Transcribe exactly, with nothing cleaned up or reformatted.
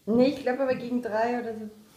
Nee, ich glaube aber gegen drei oder so